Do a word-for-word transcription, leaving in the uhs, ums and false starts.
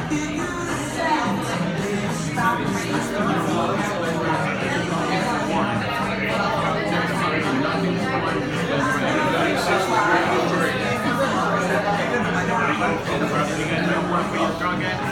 You guys don't work for your drug addict?